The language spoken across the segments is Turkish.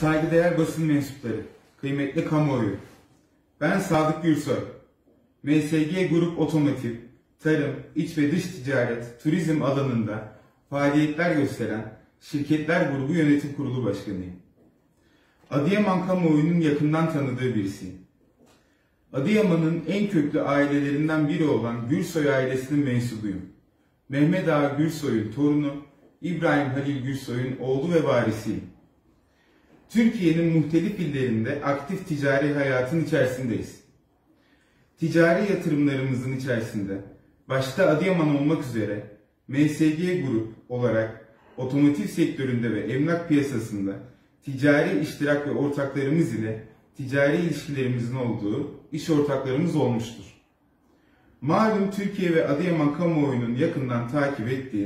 Saygıdeğer basın mensupları, kıymetli kamuoyu, ben Sadık Gürsoy, MSG Grup Otomotiv, tarım, iç ve dış ticaret, turizm alanında faaliyetler gösteren Şirketler Grubu Yönetim Kurulu Başkanıyım. Adıyaman kamuoyunun yakından tanıdığı birisiyim. Adıyaman'ın en köklü ailelerinden biri olan Gürsoy ailesinin mensubuyum. Mehmet Ağa Gürsoy'un torunu, İbrahim Halil Gürsoy'un oğlu ve varisiyim. Türkiye'nin muhtelif illerinde aktif ticari hayatın içerisindeyiz. Ticari yatırımlarımızın içerisinde, başta Adıyaman olmak üzere MSG Grup olarak otomotiv sektöründe ve emlak piyasasında ticari iştirak ve ortaklarımız ile ticari ilişkilerimizin olduğu iş ortaklarımız olmuştur. Malum Türkiye ve Adıyaman kamuoyunun yakından takip ettiği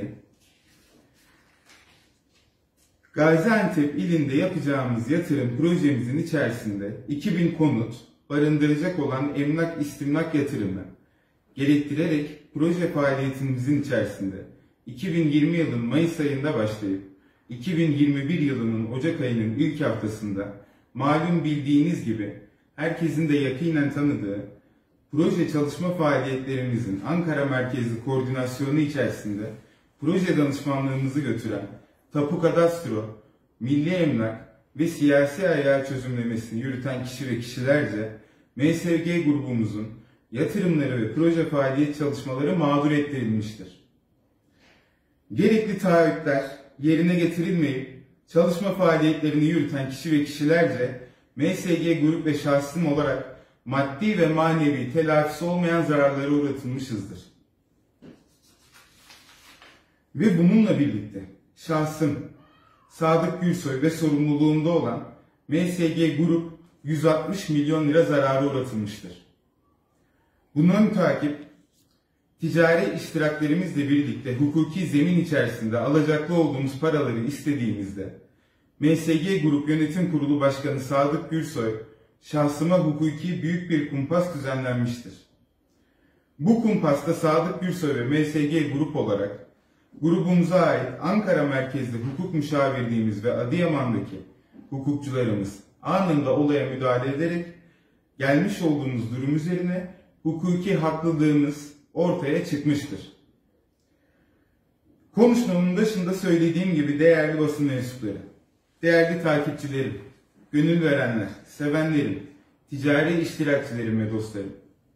Gaziantep ilinde yapacağımız yatırım projemizin içerisinde 2000 konut barındıracak olan emlak istimlak yatırımı gerektirerek proje faaliyetimizin içerisinde 2020 yılının Mayıs ayında başlayıp 2021 yılının Ocak ayının ilk haftasında malum bildiğiniz gibi herkesin de yakinen tanıdığı proje çalışma faaliyetlerimizin Ankara merkezli koordinasyonu içerisinde proje danışmanlığımızı götüren Tapu Kadastro, Milli Emlak ve siyasi ayağı çözümlemesini yürüten kişi ve kişilerce MSG grubumuzun yatırımları ve proje faaliyet çalışmaları mağdur ettirilmiştir. Gerekli taahhütler yerine getirilmeyip çalışma faaliyetlerini yürüten kişi ve kişilerce MSG grup ve şahsım olarak maddi ve manevi telafisi olmayan zararlara uğratılmışızdır. Ve bununla birlikte şahsım Sadık Gürsoy ve sorumluluğunda olan MSG Grup 160 milyon lira zarara uğratılmıştır. Buna mütakip ticari iştiraklerimizle birlikte hukuki zemin içerisinde alacaklı olduğumuz paraları istediğimizde MSG Grup Yönetim Kurulu Başkanı Sadık Gürsoy şahsıma hukuki büyük bir kumpas düzenlenmiştir. Bu kumpasta Sadık Gürsoy ve MSG Grup olarak grubumuza ait Ankara merkezli hukuk müşavirliğimiz ve Adıyaman'daki hukukçularımız anında olaya müdahale ederek gelmiş olduğumuz durum üzerine hukuki haklılığımız ortaya çıkmıştır. Konuşmamın başında söylediğim gibi değerli basın mensupları, değerli takipçilerim, gönül verenler, sevenlerim, ticari iştirakçilerim ve dostlarım.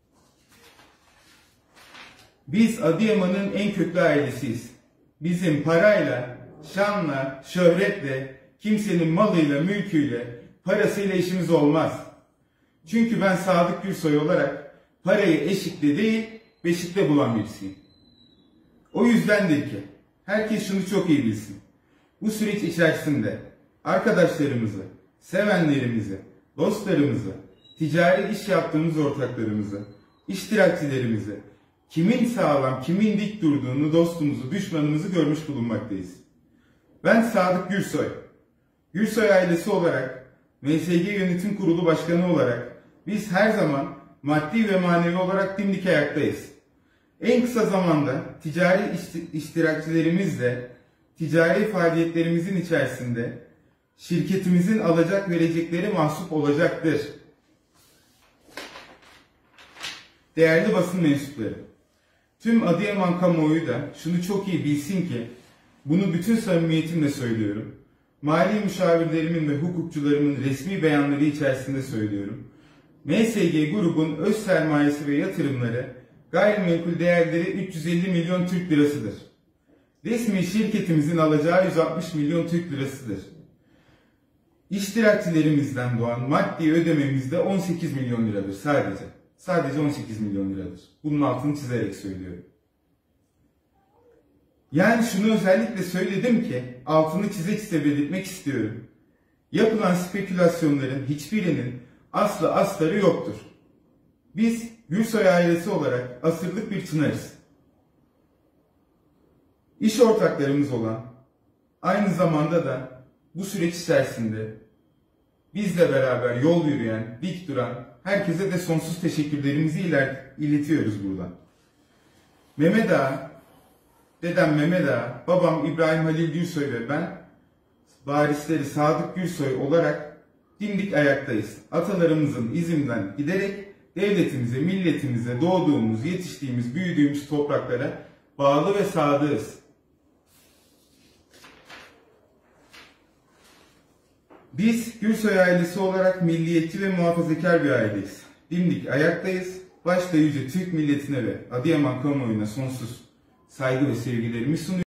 Biz Adıyaman'ın en köklü ailesiyiz. Bizim parayla, şanla, şöhretle, kimsenin malıyla, mülküyle, parasıyla işimiz olmaz. Çünkü ben Sadık Gürsoy olarak parayı eşikte değil, beşikte bulan birisiyim. O yüzdendir ki herkes şunu çok iyi bilsin. Bu süreç içerisinde arkadaşlarımızı, sevenlerimizi, dostlarımızı, ticari iş yaptığımız ortaklarımızı, iştirakçilerimizi, kimin sağlam, kimin dik durduğunu, dostumuzu, düşmanımızı görmüş bulunmaktayız. Ben Sadık Gürsoy, Gürsoy ailesi olarak, MSG Yönetim Kurulu Başkanı olarak biz her zaman maddi ve manevi olarak dimdik ayaktayız. En kısa zamanda ticari iştirakçilerimizle ticari faaliyetlerimizin içerisinde şirketimizin alacak verecekleri mahsup olacaktır. Değerli basın mensupları, tüm Adıyaman kamuoyu da şunu çok iyi bilsin ki, bunu bütün samimiyetimle söylüyorum. Mali müşavirlerimin ve hukukçularımın resmi beyanları içerisinde söylüyorum. MSG grubun öz sermayesi ve yatırımları gayrimenkul değerleri 350 milyon Türk lirasıdır. Resmi şirketimizin alacağı 160 milyon Türk lirasıdır. İştirakçilerimizden doğan maddi ödememiz de 18 milyon liradır sadece. Sadece 18 milyon liradır. Bunun altını çizerek söylüyorum. Yani şunu özellikle söyledim ki altını çize çize belirtmek istiyorum. Yapılan spekülasyonların hiçbirinin aslı astarı yoktur. Biz Gürsoy ailesi olarak asırlık bir çınarız. İş ortaklarımız olan, aynı zamanda da bu süreç içerisinde bizle beraber yol yürüyen, dik duran herkese de sonsuz teşekkürlerimizi iletiyoruz buradan. Mehmet Ağa, dedem Mehmet Ağa, babam İbrahim Halil Gürsoy ve ben varisleri Sadık Gürsoy olarak dimdik ayaktayız. Atalarımızın izinden giderek devletimize, milletimize, doğduğumuz, yetiştiğimiz, büyüdüğümüz topraklara bağlı ve sadığız. Biz Gürsoy ailesi olarak milliyetçi ve muhafazakar bir aileyiz. Dimdik ayaktayız. Başta yüce Türk milletine ve Adıyaman kamuoyuna sonsuz saygı ve sevgilerimi sunuyorum.